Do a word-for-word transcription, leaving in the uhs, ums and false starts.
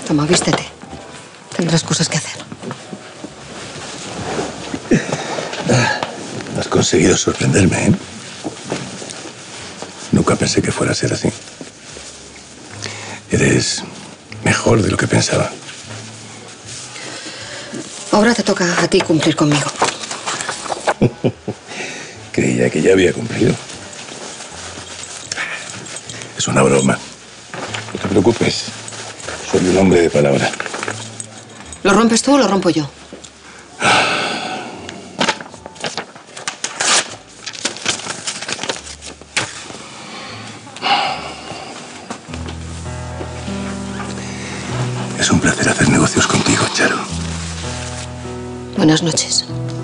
Toma, vístete. Tendrás cosas que hacer. Has conseguido sorprenderme, ¿eh? Nunca pensé que fuera a ser así. Eres mejor de lo que pensaba. Ahora te toca a ti cumplir conmigo. Creía que ya había cumplido. Es una broma. No te preocupes. Soy un hombre de palabra. ¿Lo rompes tú o lo rompo yo? Es un placer hacer negocios contigo, Charo. Buenas noches.